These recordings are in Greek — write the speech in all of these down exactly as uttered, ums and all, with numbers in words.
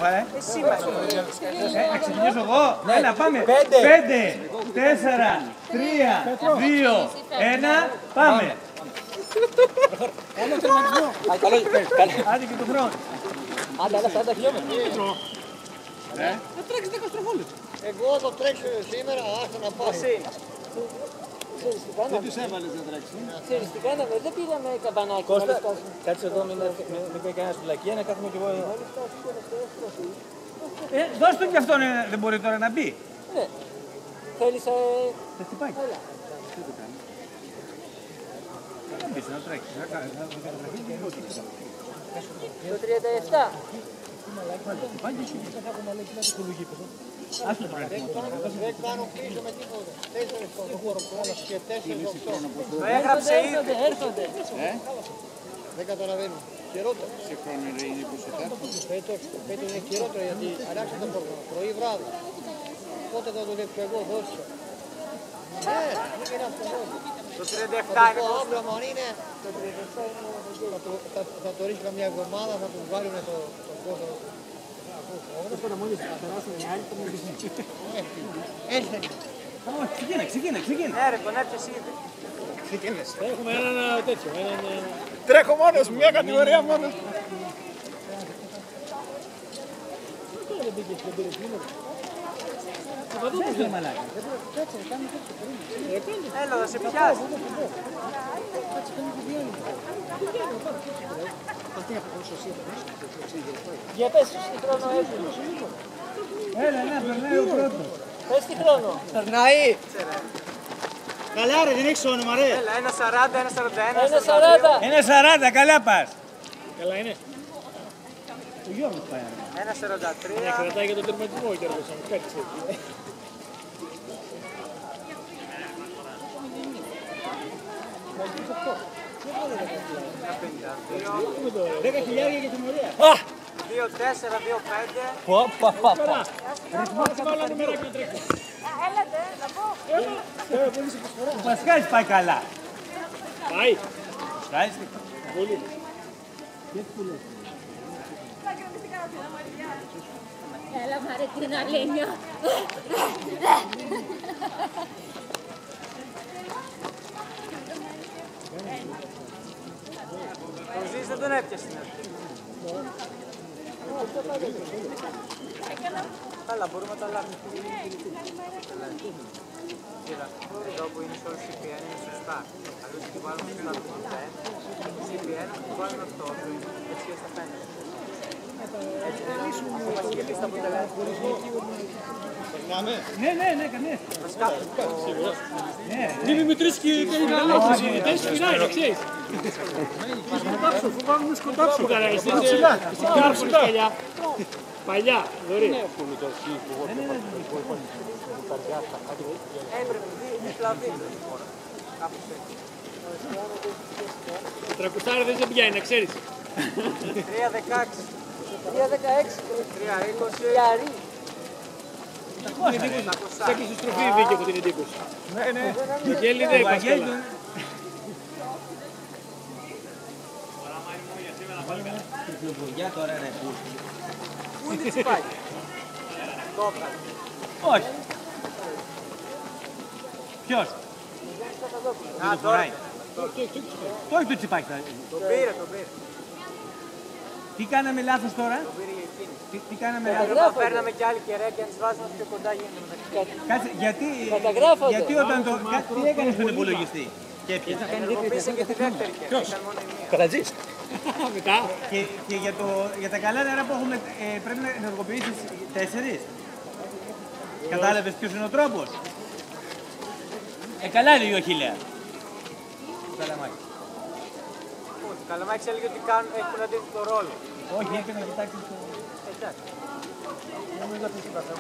ε. Εσύ μας. Να ξεκινήσω εγώ. Έλα, πάμε. Πέντε. Πέντε, τέσσερα, τρία, δύο, ένα, πάμε. Καλό τερματισμό. Άντε και το χρόνο. Άντε, άλλα σαράντα χιλιόμετρα. Θα τρέξει δέκα στροφόλες. Εγώ το τρέξω σήμερα, άστα να πάω. Εσύ. Ξέρεις τι Δεν κάναμε. τους έβαλες να τρέξουν. Ξέρεις τι κάναμε. Δεν πήραμε καμπανάκι. Κώστα, κάτσε εδώ, μην μην κανένας φυλακία, να κάθομαι κι εγώ εδώ. Ε, δώσ' του κι αυτόν, ε, δεν μπορεί τώρα να μπει. Ναι. Θέλεις... ε, Θα χτυπάει. Έλα. Θα μπεις να τρέξει. Να κάνει. Το τριάντα επτά. Άστο το πρέπει. Δεν κάνω πίσω με τίποτα. Τέσσερις στον χώρο και τέσσερις οκτώ. Το έγραψε ήδη. Έρχονται, έρχονται. Δεν καταλαβαίνω. Χειρότερο. Σε χρόνο είναι εικοσιτάρτο. Φέτος, φέτος είναι χειρότερο γιατί αλλάξε το πρόγραμμα. Πρωί βράδυ. Πότε θα το δείξω εγώ, δώσε. Ναι, μην μιλάς στον κόσμο. Το τριάντα Θα επτά του είναι. πω αύριο αν είναι, θα το- θα- θα το ρίξει καμιά εβδομάδα, θα του βγάλουν το το κόσμο. Έρχεται. Όχι, ξεκίνα, ξεκίνα, ξεκίνα. Ναι ρε, τον έπιασε ήδη. Έχουμε έναν τέτοιο. Έναν... Τρέχω μόνος μου, μια κατηγορία μόνος μου. Δεν είναι μαλάκα. Έλα, θα σε πιάσει. Για πες τι χρόνο έχουμε. Έλα, να περνάει ο πρώτος. Πες τι χρόνο. Περνάει. Καλά ρε, δεν έχεις όνομα ρε. Έλα, ένα σαράντα, ένα σαράντα ένα, ένα σαράντα. Ένα σαράντα, καλά πας. Καλά είναι. Ο Γιώργος πάει. Ένα σαράντα Ναι, τρία. κρατάει για τον τερματισμό ο Γιώργος, αν κάτι ξέρει. δέκα χιλιάδες για τιμωρία. δύο τέσσερα, δύο πέντε. Βάλα νούμεράκι να τρέξει. Έλατε, να πω. Ο Πασχάλης πάει καλά. Πάει. Ευχαριστώ. Πολύ. Έλα, μαρέ, την αλήνια. Ο Ζής δεν τον έπιασε στην αρχή. Καλά, μπορούμε να τα αλλάξουμε. Κοίτα, εδώ που είναι σε όλους σι πι εν είναι σωστά. Αλλιώς του βάλουμε στο εβδομήντα ένα, σι πι εν του βάλουμε αυτό, έτσι και στα φαίνεται. Έτσι δεν λύσουμε, ακόμα συγκεκριτής τα αποτελέσματα. Περνάμε. Ναι, ναι, ναι, κανείς. Βασικά, Ναι. Μην με μετρήσεις και να αλλάξεις. Δεν σφυράει, να ξέρεις. Θα σκοντάψω, φοβάμαι να σκοντάψω. Καλά, εσύ είσαι κάρφωνη παλιά. Παλιά, δωρή. έπρεπε δίπλα δίπλα. Κάπως έτσι. Το τρακουστάρι δεν σε πιάνει, να ξέρεις. τρία δεκαέξι. τρία δεκαέξι. τρία είκοσι. Γιαρί. Σαν και στη στροφή βγήκε από την εντύπωση. Ναι, ναι. Το γέλι δεν Ο είπα Βαγγέλης καλά. τον... Κυκλοφοριά τώρα ρε που. Πού είναι τσιπάκι. Το έβγαλε. Όχι. Ποιος. Α, το τώρα. φοράει. Το έχει το τσιπάκι. θα- Το πήρε, το πήρε. Τι κάναμε λάθος τώρα. Το πήρε για εκείνη. Τι, τι κάναμε λάθος. Εδώ παίρναμε κι άλλη κεραία και αν τις βάζουμε πιο κοντά γίνονται μεταξύ. Κάτσε, γιατί, Καταγράφονται. γιατί όταν το... κα- τι έκανε στον υπολογιστή. Και έπιασε. Ενεργοποίησε και τη δεύτερη κεραία. Ήταν μόνο η μία. Κατατζής. Μετά. Και, και για, το, για τα καλά νερά που έχουμε ε, πρέπει να ενεργοποιήσεις τέσσερις. Κατάλαβες ποιος είναι ο τρόπος. Ε, καλά λέει ο Χίλια. Καλαμάκι. Όχι, Καλαμάκης έλεγε ότι κάνουν, έχουν αντίθετο ρόλο. Όχι, ήρθε να κοιτάξεις το... Εντάξει. Νομίζω ότι είπατε.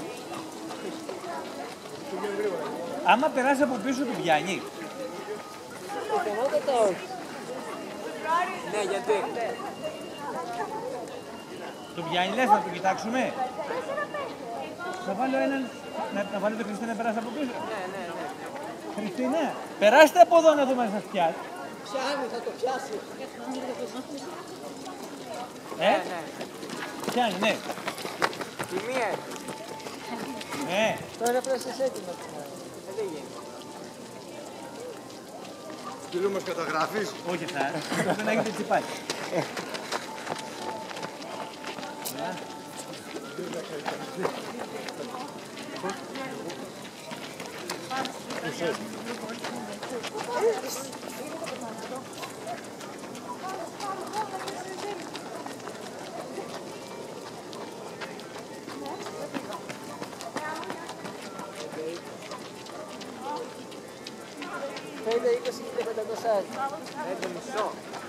Άμα περάσει από πίσω του πιάνει. Πιθανότατα όχι. Ναι, γιατί. Το πιάνει λες να το κοιτάξουμε. Θα βάλω έναν... Να, να βάλω το Χριστίνα να περάσει από πίσω. Ναι, ναι, ναι. Χριστίνα, περάστε από εδώ να δούμε αν σας πιάσει. Πιάνει, θα το πιάσει. Ε, Ναι, ναι. πιάνει, ναι. Η μία είναι. Ναι. Τώρα πρέπει να είσαι έτοιμο. Δεν γίνεται. Στείλου μας καταγράφεις. Όχι αυτά. Πρέπει να έχετε τσιπάκι. πέντε είκοσι χίλια πεντακόσια. Πέντε μισό.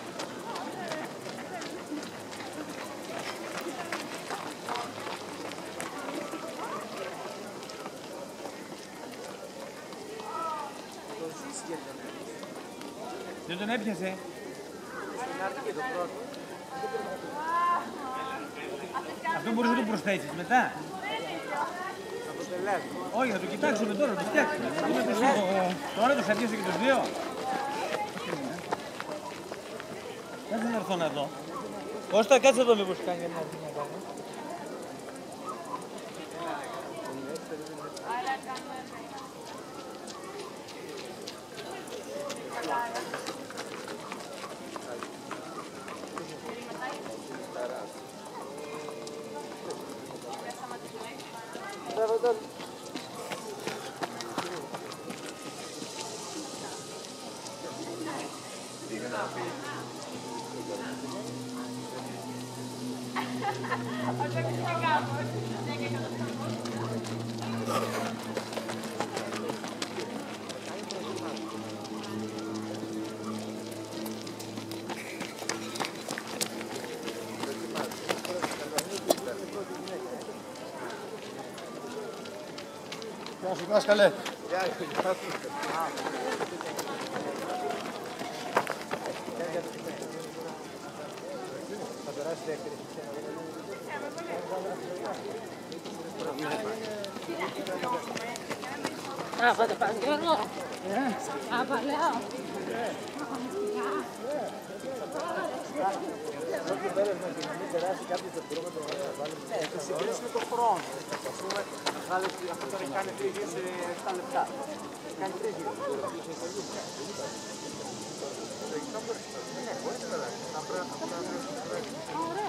Το ζήσει γιατί δεν έπιασε. Δεν τον έπιασε. Στην αρχή το πρώτο. Αυτό μπορείς να το προσθέσεις μετά. Αποτελέσμα. Όχι, θα το κοιτάξουμε τώρα, να το φτιάξουμε. Θα δούμε τους δύο. Τώρα το σαντήσω και τους δύο. Κάτσε να έρθω να δω. Κώστα, κάτσε εδώ μήπως κάνει ένα βήμα πάνω. Γεια σου δάσκαλε. Α, θα το πας και εγώ. Α, παλαιό. Ναι, θα συγκρίσουμε το χρόνο. Ας πούμε, βγάλε αυτό τώρα κάνει τρεις γύρους σε επτά λεπτά. Κάνει τρεις γύρους. Ναι, μπορείς να περάσεις. Θα πρέπει να περάσεις. Ωραία.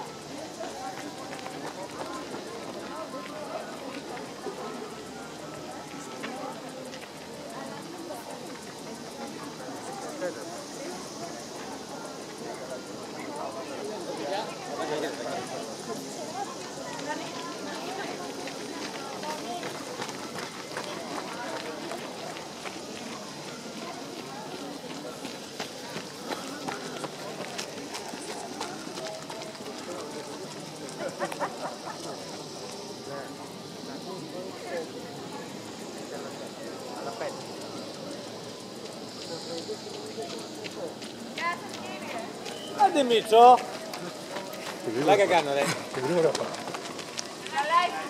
Άντε Μίτσο. Λάκα κάνω ρε. Καλά είσαι.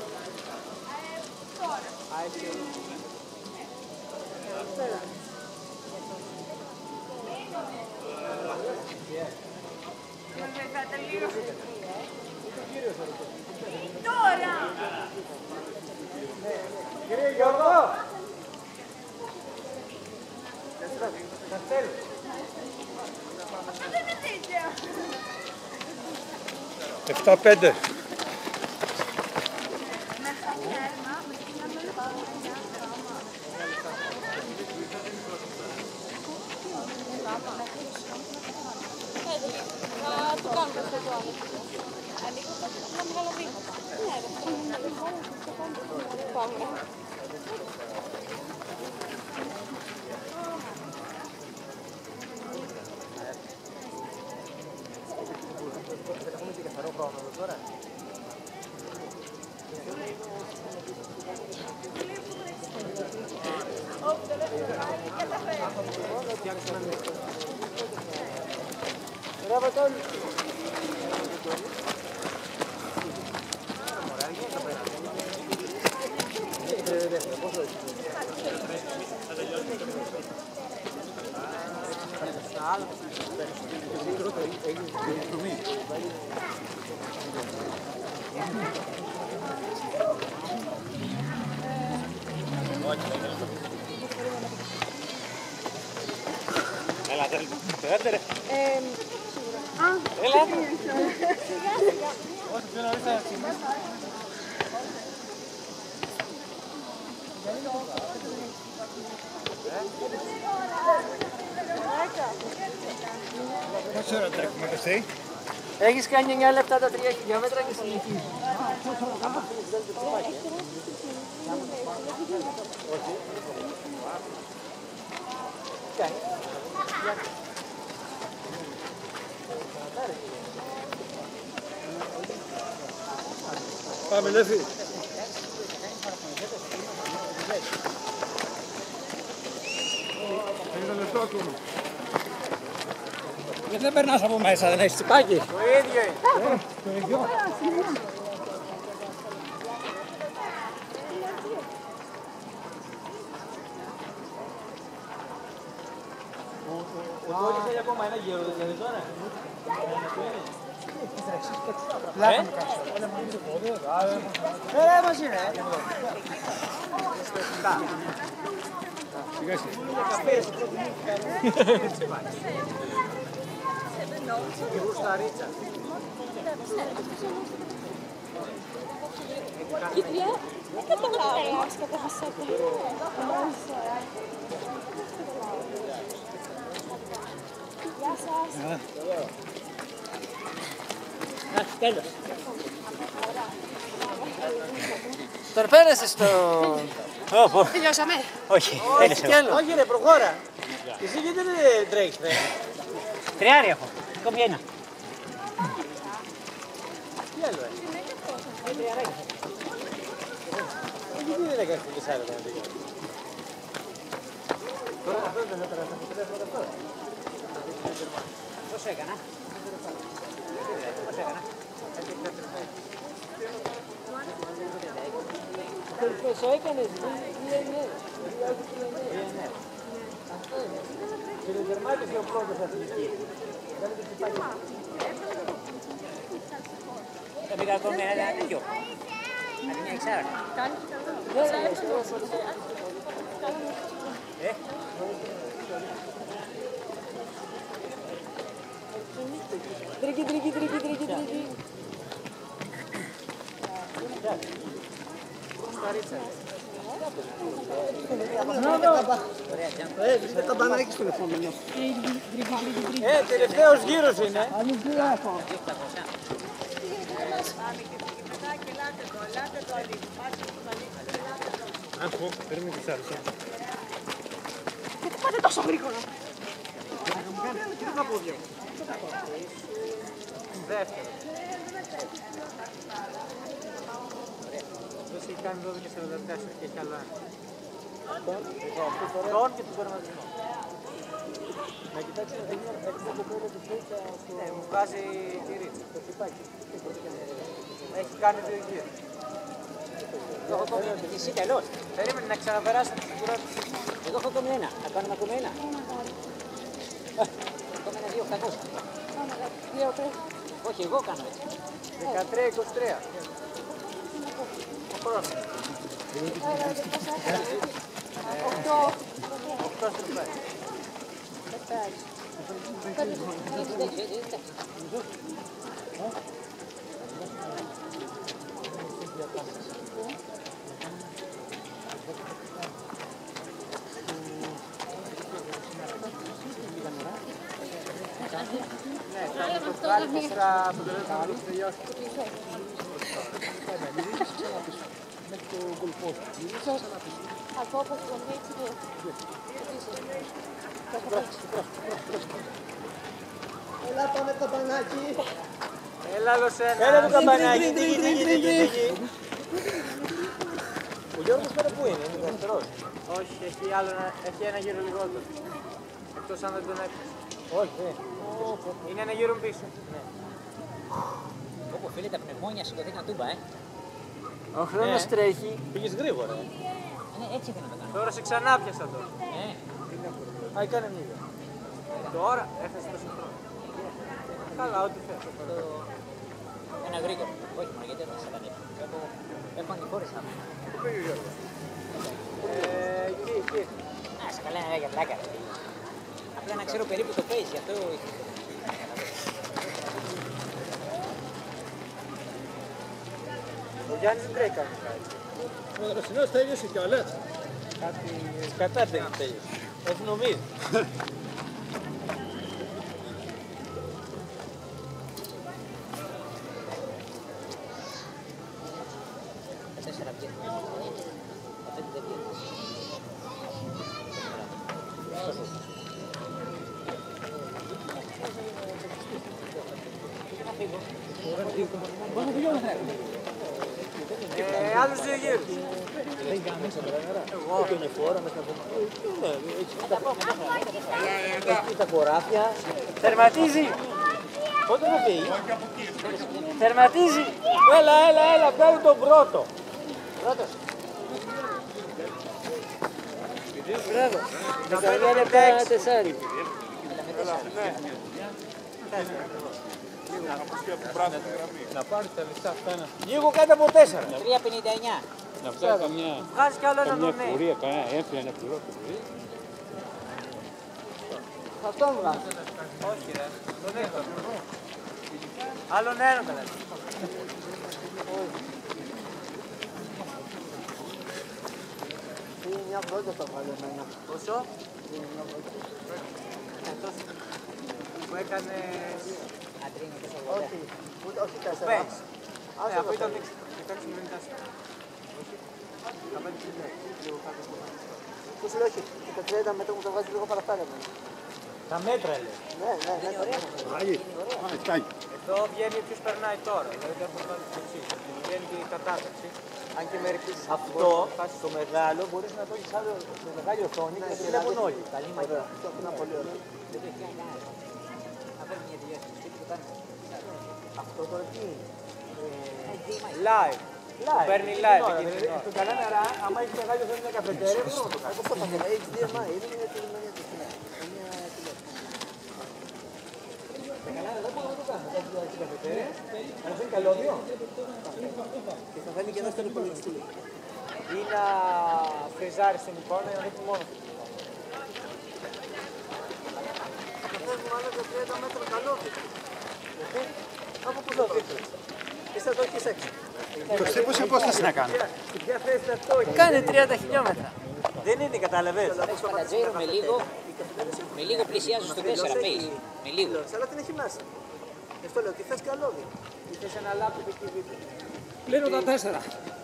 Τώρα! Κύριε Γιώργο! Αυτό δεν είναι τέτοιο. επτά πέντε. Θα το κάνουμε αυτό το άλλο. Ανοίγω ένα μεγάλο βήμα. Ναι, ρε. Πάμε. Έχουμε και καθαρό χρόνο εδώ τώρα. Μπράβο τον. Άλλο. Έλα, θέλετε. Α, Έλα. σιγά σιγά. Όσο πιο νωρίς θα ξεκινήσει. Πόση ώρα τρέχουμε και εσύ? Έχεις κάνει εννιά λεπτά τα τρία χιλιόμετρα και συνεχίζεις. Πάμε Λέφη. Ένα λεπτό ακόμα. Γιατί δεν περνάς από μέσα, δεν έχεις τσιπάκι. Το ίδιο είναι. Ο Τόλης θέλει ακόμα ένα γύρο, δεν είναι τώρα. Ε, μαζί ρε. Σιγά Η γουσταρίτσα. Κοίτρια, δεν καταλάβω. Γεια σας. Τέλος. Τον πέρασες στο... Τελειώσαμε. Όχι, τέλειωσε. Όχι ρε, προχώρα. Εσύ γιατί δεν τρέχεις, ρε. Τριάρι έχω. Ακόμη ένα. Τι άλλο, ε. Γιατί δεν έκανες την κεσάρα να δει. Τώρα αυτό δεν θα περάσει το τηλέφωνο αυτό. Πώς έκανα. Πώς έκανα. Πόσο έκανες, δύο εννέα. Και το τερμάτισε ο πρώτος αθλητής. Θα πήγα ακόμη ένα τέτοιο. Να την έχεις άρα. Ε. Τρίκι, τρίκι, τρίκι, τρίκι, τρίκι. Ε, καμπανάκι στον επόμενο. Ε, τελευταίος γύρος είναι. Αν πω, παίρνουμε τις άλλες. Γιατί πάτε τόσο γρήγορα. Δεύτερο. Αυτός έχει κάνει δώδεκα σαράντα τέσσερα και έχει άλλο ένα. Τον και τον τερματισμό. Να κοιτάξει να δίνει αυτό το πέρα του φρούτσα στο... Ναι, μου βγάζει τη ρίτσα, το τσιπάκι. Έχει κάνει δύο γύρους. Εγώ έχω ακόμη εσύ τελώς. Περίμενε να ξαναπεράσει τη φιγουρά του. Εγώ έχω ακόμη ένα. Θα κάνουμε ακόμη ένα. Ακόμη ένα δύο οκτακόσια. Όχι, εγώ κάνω έτσι. δεκατρία είκοσι τρία. Ο χρόνος. οκτώ στροφές. Ναι, κάνει το βγάλει τέσσερα αποτελέσματα να το τελειώσει. Θα πω πως το μίτσι του. Έλα πάμε καμπανάκι. Έλα άλλος ένα. Έλα το καμπανάκι. Ο Γιώργος πέρα πού είναι, είναι δεύτερος. Όχι, έχει, άλλο, ένα- έχει ένα γύρο λιγότερο. Εκτός αν δεν τον έπαιξε. Όχι, δεν. Είναι ένα γύρο πίσω. Όπου φίλε τα πνευμόνια σηκωθήκαν τούμπα, ε. Ο χρόνος τρέχει. Πήγες γρήγορα. ε. Ναι, έτσι ήθελα να το κάνω. Τώρα σε ξανά πιάσα τώρα. Ε, Α, έκανε μία. Τώρα έφτασε τόσο χρόνο. Καλά, ό,τι θες. το... Ένα γρήγορο. Όχι μόνο γιατί δεν θα σε κάνει. Έχω... Έχω ανηφόρες να Ε, Α, σε καλά είναι για πλάκα. Απλά να ξέρω περίπου το pace, γι' αυτό... Ο Γιάννης δεν τρέχει κανείς. Ο Δροσινός τέλειωσε κιόλας. Κάτι κατά δεν τέλειωσε. Έτσι νομίζω. Τέσσερα βγαίνει. Πέντε δεν βγαίνει. Ε, άλλους δύο γύρους. Εγώ και είναι φόρα με τα εκεί τα χωράφια. Τερματίζει! Πότε θα φύγει? Τερματίζει! Έλα, έλα, έλα, παίρνει τον πρώτο. Πρώτος. Μπράβο. δεκαεννιά λεπτά τεσσάρι. Να πάρει τα λεφτά αυτά. Λίγο κάτω από τέσσερα. τρία πενήντα εννιά. Να βγάλει καμιά, Βγάζει κι άλλο ένα καμιά νονέ. πορεία, κανένα έμφυα, ένα πυρό. Θα τον βγάζει. Όχι ρε. Τον έχω. Άλλον ένα καλά. Είναι μια βόλτα θα βγάλει εμένα. Πόσο? Είναι μια βόλτα. Που έκανε... Όχι, ούτε, όχι τέσσερα. Πες. Ναι, αφού ήταν δεκαέξι μηδέν τέσσερα. Πώς λέω όχι, και τα τριάντα μέτρα μου τα βάζει λίγο παραπέρα. Τα μέτρα λέει. Ναι, ναι, ναι. Εδώ βγαίνει ποιος περνάει τώρα. Δηλαδή δεν έχουμε κάνει το εξής. Βγαίνει και η κατάταξη. Αν και μερικοί Αυτό το μεγάλο μπορείς να το έχεις άλλο με μεγάλη οθόνη και το βλέπουν όλοι. Καλή μαγιά. Αυτό είναι πολύ ωραίο. Αυτό τώρα τι είναι? Live. Live. Παίρνει live Τώρα, εκείνη δηλαδή, την ώρα. στον κανένα νερά, άμα έχει μεγάλη οθόνη μια καφετέρια, μπορούμε να το κάνουμε. Αυτό θα είναι έιτς ντι εμ άι, είναι μια τηλεμονία του κοινά. Μια τηλεόραση. Τα κανάλια δεν μπορούμε να το κάνουμε. Θα έχει την καφετέρια, να φέρει καλώδιο και θα φέρνει και εδώ στον υπολογιστή. Ή να φρεζάρεις την εικόνα ή να δείχνει μόνο του. Θα φέρνουμε άλλο για τριάντα μέτρα καλώδιο. Γιατί από πού θα δείχνει. Είσαι εδώ και είσαι έξω. Ποιος είπες υπόσταση να κάνει. Ποια θέση θα το έχει. Κάνει τριάντα χιλιόμετρα. Δεν είναι, κατάλαβες. Έχεις παλατζέιρο με λίγο, με λίγο πλησιάζω στο τέσσερα pace. Με λίγο. Αλλά την έχει μέσα. Γι' αυτό λέω, τι θες καλώδιο. Τι θες ένα λάπτοπ εκεί δίπλα. Πλήνω τα τέσσερα.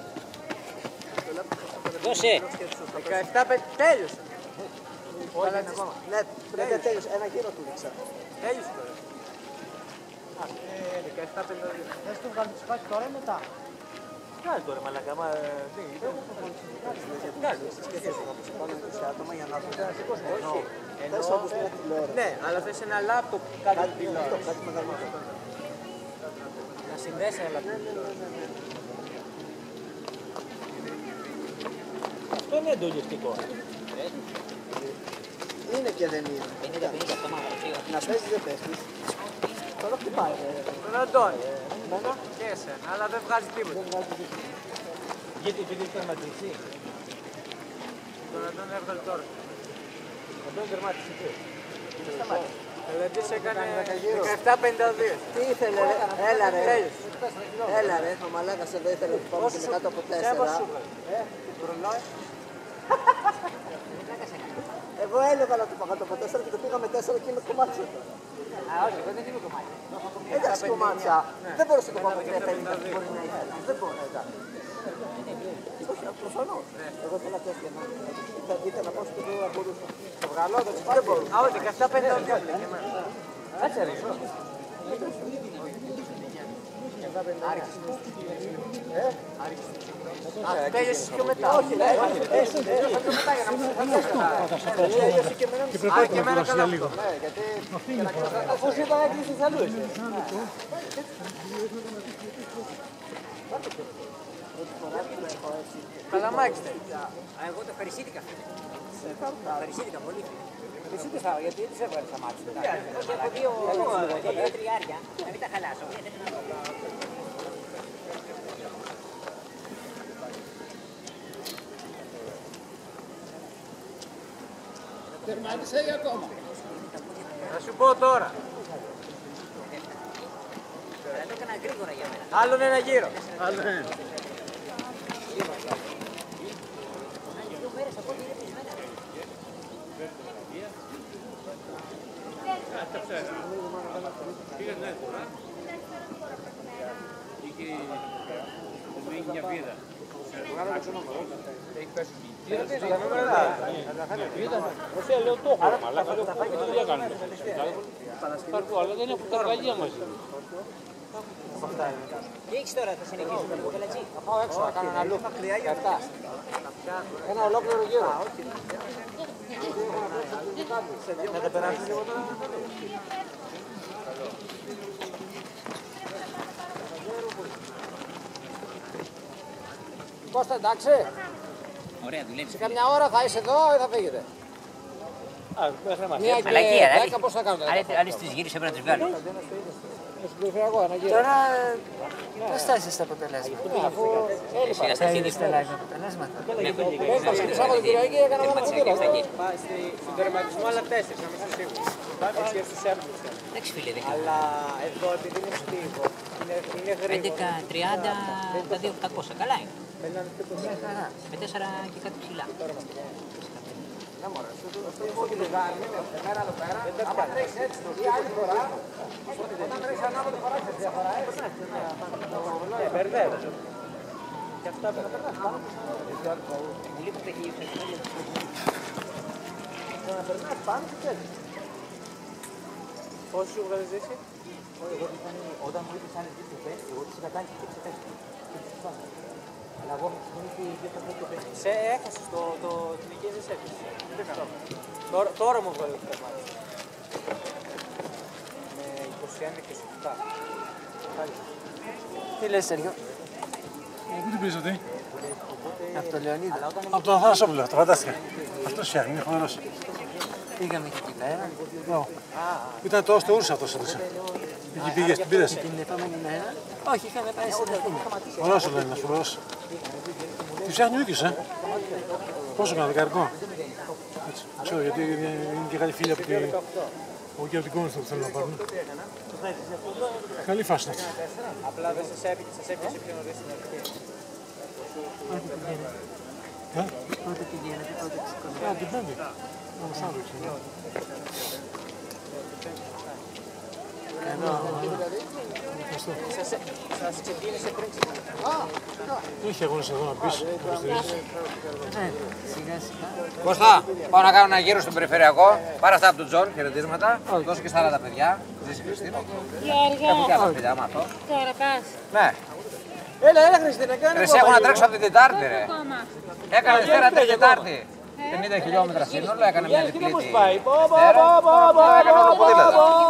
Δώσε. δεκαεπτά πέντε, τέλειωσε. Όχι, είναι ακόμα. Ναι, πρέπει να τέλειωσε. Ένα γύρο του δείξα. Τέλειωσε τώρα. δεκαεπτά πενήντα δύο. Θες το βγάλει τσιπάκι τώρα ή μετά. Κάνε τώρα μαλακά, μα δεν είναι. Κάνε. Πάμε είκοσι άτομα για να δούμε. Θες όντως μια τηλεόραση. Ναι, αλλά θες ένα λάπτοπ κάτω Κάτι από τηλεόραση. Κάτι μεγαλύτερο. να συνδέσει ένα λάπτοπ. Αυτό είναι εντολιστικό. Είναι και δεν είναι. πενήντα πενήντα αυτό μάλλον. Να παίζεις δεν πέφτεις. Τώρα χτυπάει. Τον Αντώνη. Εμένα Και εσένα, αλλά δεν βγάζει τίποτα. δεν βγάζει τίποτα. Γιατί επειδή ήταν ματρixή. Τον Αντώνη έβγαλε τώρα. Ο Αντώνη τερμάτισε τι. Δηλαδή σε έκανε δεκαεπτά πενήντα δύο. Τι ήθελε ρε, έλα ρε, Τέλειωσε. έλα ρε, ο μαλάκας εδώ ήθελε να πάμε και με κάτω από τέσσερα. Ρολόι. Εγώ έλεγα να το πάω κάτω από τέσσερα και το πήγαμε τέσσερα και είμαι κομμάτια. Α, όχι, εγώ δεν είμαι κομμάτι. Εντάξει κομμάτια, δεν μπορούσα να το πάω με τρία πενήντα, μπορεί να ήθελα. Δεν μπορώ, εντάξει. Όχι, προφανώς. Εγώ ήθελα τέτοια να θα δείτε να πάω στο οποίο μπορούσα. Το βγαλό το τσιπάκι. Δεν μπορώ. Α, όχι, δεκαεπτά πενήντα δύο. Κάτσε ρε. Τέλειωσες πιο μετά. Όχι, ναι, έστω πιο μετά για να μου τελειώσει και εμένα. Α, και εμένα καλά αυτό. Ναι, γιατί Αφού σου είπα έκλεισες αλλού εσύ. Καλαμάκης θέλει. Εγώ το περισσήθηκα. Περισσήθηκα πολύ. Περισσήθηκες γιατί δεν τους έβγαλε τα μάτια. Όχι, από δύο τριάρια. Να μην τα χαλάσω. Τερμάτισε ή ακόμα. Θα σου πω τώρα. Αλλά το έκανα γρήγορα για μένα. Άλλον ένα γύρο. Άλλο ένα. Δύο μέρες από ό,τι είναι πισμένα. Είχε μια βίδα. Έχει πέσει Ρωσία λέω το έχω, αλλά λέω τι δουλειά κάνουμε. Αλλά δεν έχω καρκαγία μαζί. Τι έχεις τώρα, θα συνεχίσουμε λίγο πελατζή. Θα πάω έξω να κάνω ένα look. Ένα ολόκληρο γύρο. Να τα περάσεις λίγο τώρα. Κώστα, εντάξει. Ωραία, δουλεύεις. Σε καμιά ώρα θα είσαι εδώ ή θα φύγετε. Μία και Μαλακία, δέκα πώς θα κάνετε. άλλες τρεις γύρεις έπρεπε να τις βγάλω. Στον περιφερειακό ένα γύρο. Τώρα πώς στάσεις τα αποτελέσματα. Αφού έλειπα. Σιγά στα Θα χέρια είδες τα live αποτελέσματα. Πες την Σάββατο Κυριακή έκανα ένα μαθητήρα. Πάει στη- στον τερματισμό άλλα τέσσερις, να μην είσαι σίγουρος. Έτσι και στους έμπλους. Εντάξει φίλε, δεν Αλλά εδώ επειδή είναι στίβο, είναι, είναι γρήγορο. έντεκα τριάντα τα δύο οκτακόσια. Καλά είναι. Μπαίνανε και το Με τέσσερα και κάτι ψηλά. Εμένα εδώ πέρα, άμα τρέχεις έτσι το ή άλλη φορά, όταν τρέχεις ανάποδα φορά έχεις διαφορά. Ε, μπερδεύω. Και αυτά Μου λείπει το χίλιο. Να περνάς πάνω και τέλος. Πόσο σου βγάζεις εσύ? Όταν μου είπες άλλες δύο κουπές, εγώ τις είχα κάνει και τις είχα κάνει. Αλλά εγώ μου είχε δύο τα δύο κουπές. Σε έχασες το, το, την εγγύηση σε έπισε. Τώρα, τώρα μου βγάλει το τερμάτι. Με είκοσι ένα και είκοσι επτά. Τι λες, Σέργιο, Πού την πεις αυτή? από το Λεωνίδα. Από τον Αθανασόπουλο, το φαντάστηκα. Αυτός φτιάχνει, είναι φοβερός. Πήγαμε και εκεί πέρα. Ήταν το στο Ούρσα αυτός έδωσε. Εκεί πήγες, την πήρες. Την επόμενη μέρα, όχι, είχαμε πάει στην Αθήνα. Ωραίος ο Λένινας, φοβερός. Τη φτιάχνει ο ίδιος, ε. Πόσο κάνει, δεκαρικό. Έτσι, ξέρω, γιατί είναι και καλή φίλη από την... Από εκεί από την κόμμα που θέλουν να πάρουν. Καλή φάση είναι αυτή. Απλά δεν σας έπιασε, σας έπιασε πιο νωρίς στην αρχή. Πότε πηγαίνετε, Ε, πότε πηγαίνετε, πότε ξηκώνετε. α, την πέμπτη. Ένα Σάββατο, ξέρω. Ευχαριστώ. Σας, σας ξεκίνησε πριν ξεκινήσει. Έχει αγώνες εδώ να πεις, να υποστηρίζεις. Ναι, σιγά σιγά. Κώστα, πάω να κάνω ένα γύρο στον περιφερειακό. Πάρε αυτά από τον Τζον, χαιρετίσματα. Δώσε και στα άλλα τα παιδιά. Ζήσει Χριστίνα. Έχουν και άλλα παιδιά, μάθω. Τώρα πας. Ναι. Έλα, έλα Χριστίνα, κάνε Ρε, εσύ έχω να τρέξω από την Τετάρτη, ρε. Έκανα Δευτέρα τρίτη Τετάρτη. πενήντα χιλιόμετρα σύνολο, έκανα μια διπλή. πώς πάει. Πω, πω, Δευτέρα. πω, πω, πω, Τώρα έκανα το πω, ποδήλατο. πω.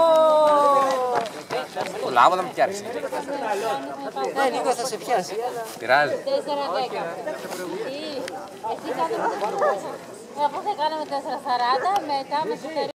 Ο λάβο θα με πιάσει. Ναι, λίγο θα σε πιάσει. Πειράζει. τέσσερα δέκα. Εσύ, εσύ κάτω. Αφού θα κάναμε τέσσερα σαράντα, μετά με